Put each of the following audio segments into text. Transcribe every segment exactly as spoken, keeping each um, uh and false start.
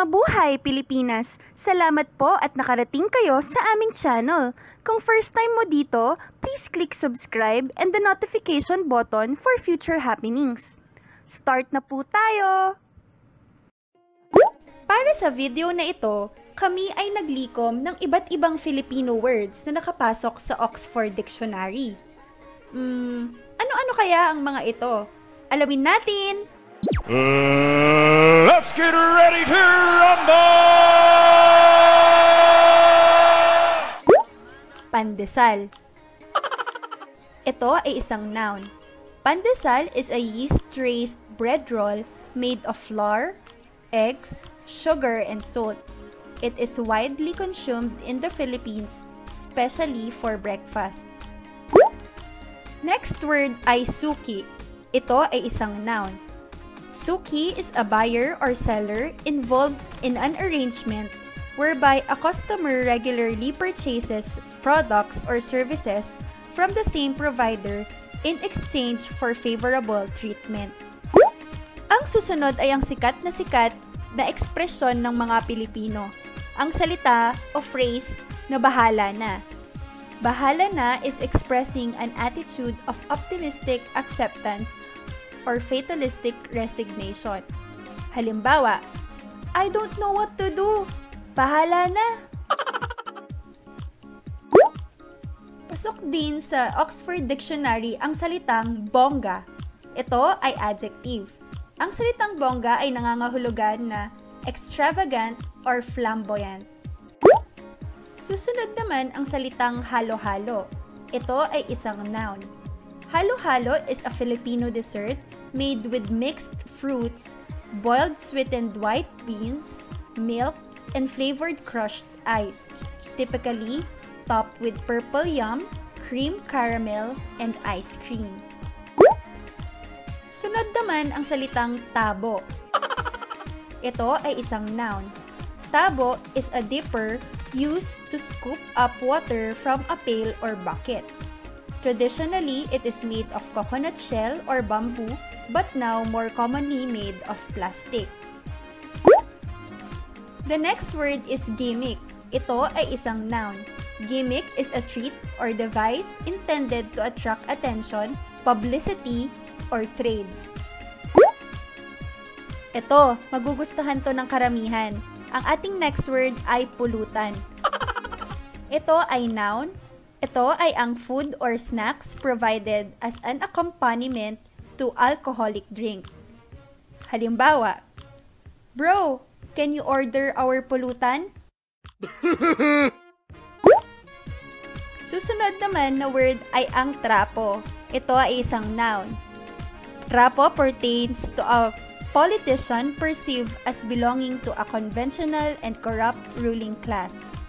Mabuhay, Pilipinas! Salamat po at nakarating kayo sa aming channel. Kung first time mo dito, please click subscribe and the notification button for future happenings. Start na po tayo! Para sa video na ito, kami ay naglikom ng iba't ibang Filipino words na nakapasok sa Oxford Dictionary. Hmm, ano-ano kaya ang mga ito? Alamin natin! Uh, let's get ready to rumble! Pandesal. Ito ay isang noun. Pandesal is a yeast-raised bread roll made of flour, eggs, sugar, and salt. It is widely consumed in the Philippines, especially for breakfast. Next word ay suki. Ito ay isang noun. Suki is a buyer or seller involved in an arrangement whereby a customer regularly purchases products or services from the same provider in exchange for favorable treatment. Ang susunod ay ang sikat na sikat na ekspresyon ng mga Pilipino. Ang salita o phrase na bahala na. Bahala na is expressing an attitude of optimistic acceptance or fatalistic resignation. Halimbawa, I don't know what to do. Bahala na. Pasok din sa Oxford Dictionary ang salitang bongga. Ito ay adjective. Ang salitang bongga ay nangangahulugan na extravagant or flamboyant. Susunod naman ang salitang halo-halo. Ito ay isang noun. Halo-halo is a Filipino dessert made with mixed fruits, boiled sweetened white beans, milk, and flavored crushed ice, typically topped with purple yum, cream caramel, and ice cream. Sunod naman ang salitang tabo. Ito ay isang noun. Tabo is a dipper used to scoop up water from a pail or bucket. Traditionally, it is made of coconut shell or bamboo, but now more commonly made of plastic. The next word is gimmick. Ito ay isang noun. Gimmick is a treat or device intended to attract attention, publicity, or trade. Ito, magugustuhan to ng karamihan. Ang ating next word ay pulutan. Ito ay noun. Ito ay ang food or snacks provided as an accompaniment to alcoholic drink. Halimbawa, bro, can you order our pulutan? Susunod naman na word ay ang trapo. Ito ay isang noun. Trapo pertains to a politician perceived as belonging to a conventional and corrupt ruling class.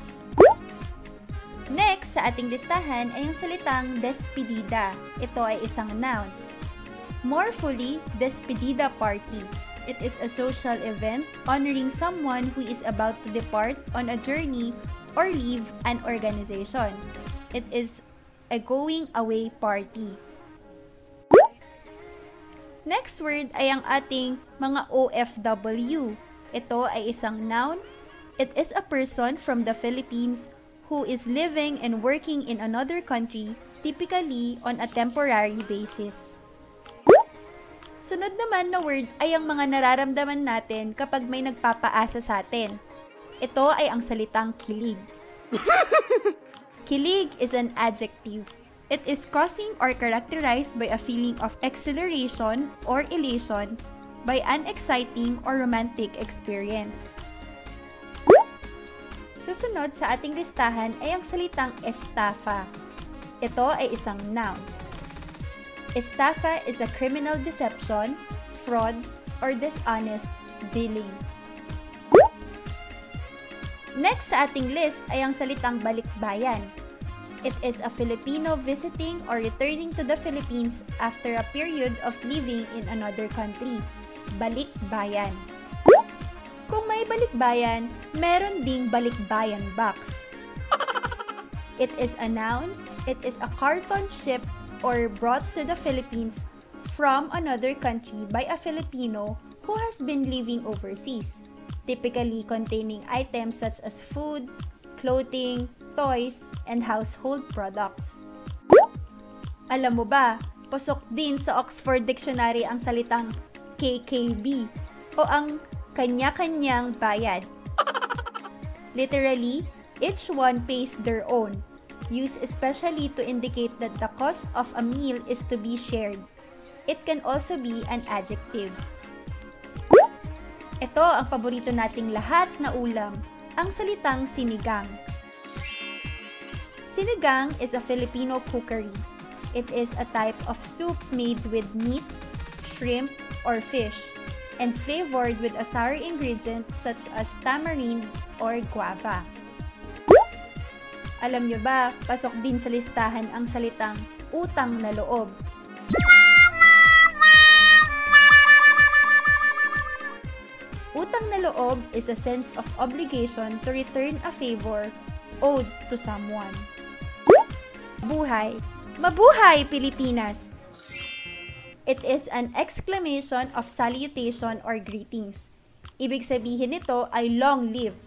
Next, sa ating listahan ay ang salitang despedida. Ito ay isang noun. More fully, despedida party. It is a social event honoring someone who is about to depart on a journey or leave an organization. It is a going away party. Next word ay ang ating mga O F W. Ito ay isang noun. It is a person from the Philippines who is living and working in another country, typically on a temporary basis. Sunod naman na word ay ang mga nararamdaman natin kapag may nagpapaasa sa atin. Ito ay ang salitang kilig. Kilig is an adjective. It is causing or characterized by a feeling of exhilaration or elation by an exciting or romantic experience. Susunod sa ating listahan ay ang salitang estafa. Ito ay isang noun. Estafa is a criminal deception, fraud, or dishonest dealing. Next sa ating list ay ang salitang balikbayan. It is a Filipino visiting or returning to the Philippines after a period of living in another country. Balikbayan. Kung may balikbayan, meron ding balikbayan box. It is a noun. It is a carton shipped or brought to the Philippines from another country by a Filipino who has been living overseas. typically containing items such as food, clothing, toys, and household products. Alam mo ba, pasok din sa Oxford Dictionary ang salitang K K B o ang kanya-kanyang bayad. Literally, each one pays their own, used especially to indicate that the cost of a meal is to be shared. It can also be an adjective. Ito ang paborito nating lahat na ulam, ang salitang sinigang. Sinigang is a Filipino cookery. It is a type of soup made with meat, shrimp, or fish, and flavored with a sour ingredient such as tamarind or guava. Alam nyo ba, pasok din sa listahan ang salitang utang na loob. Utang na loob is a sense of obligation to return a favor owed to someone. Buhay. Mabuhay, Pilipinas! It is an exclamation of salutation or greetings. Ibig sabihin nito ay long live.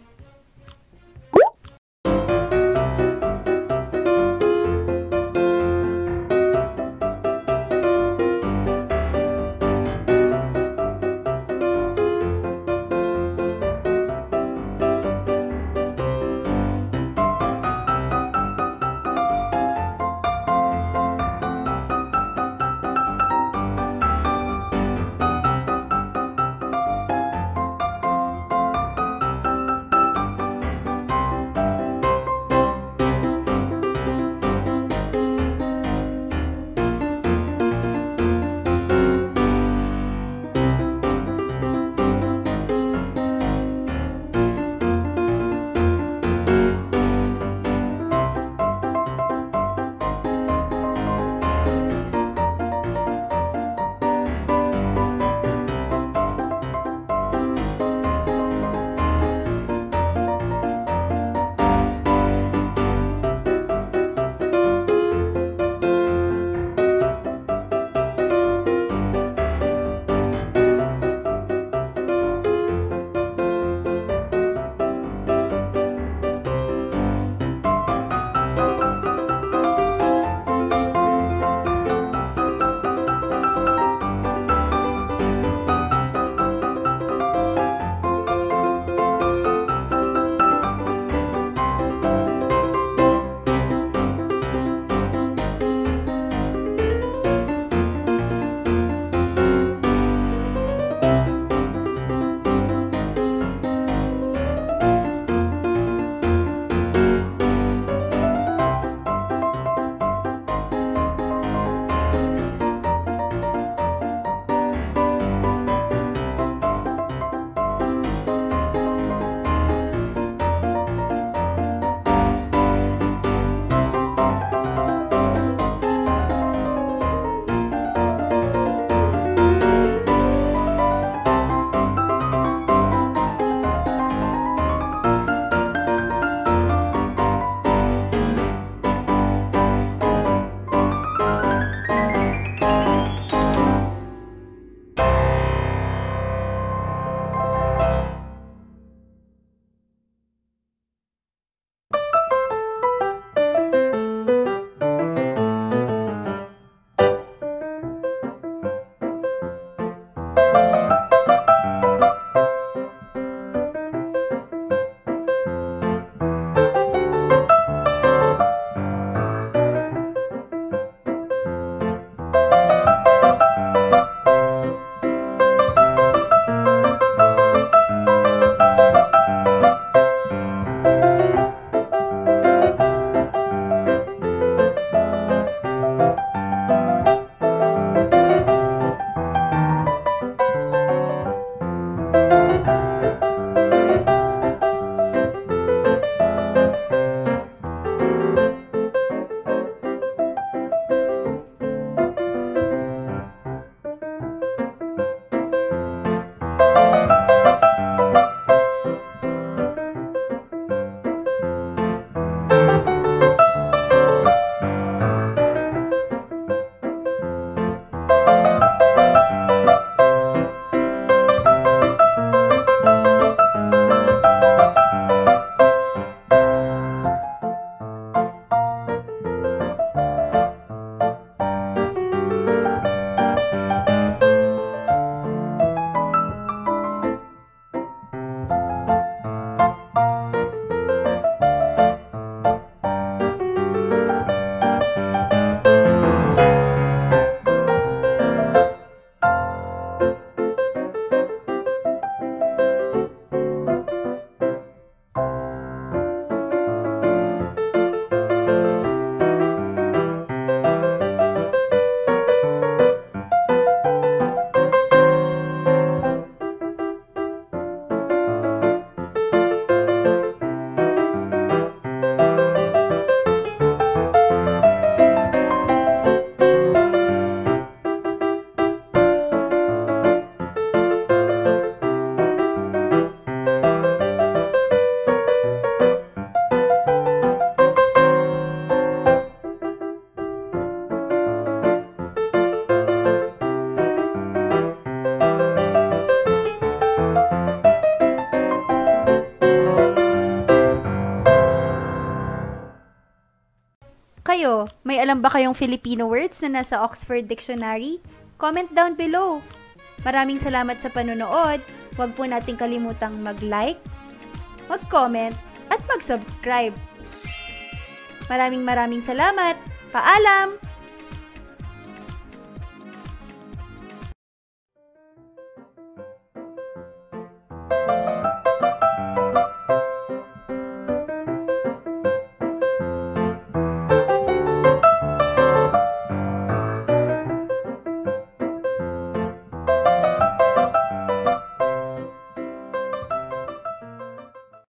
kayo? May alam ba kayong Filipino words na nasa Oxford Dictionary? Comment down below. Maraming salamat sa panonood. Huwag po nating kalimutang mag-like, mag-comment, at mag-subscribe. Maraming maraming salamat. Paalam!